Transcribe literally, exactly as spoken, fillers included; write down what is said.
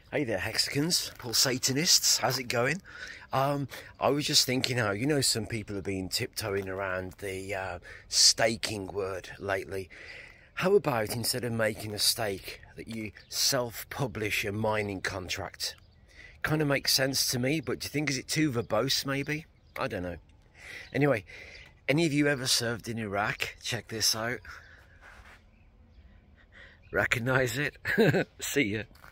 Hey there, Hexicans, Paul Satanists, how's it going? Um, I was just thinking how, you know, some people have been tiptoeing around the uh, staking word lately. How about instead of making a stake, that you self-publish a mining contract? Kind of makes sense to me, but do you think is it too verbose maybe? I don't know. Anyway, any of you ever served in Iraq? Check this out. Recognize it? See ya.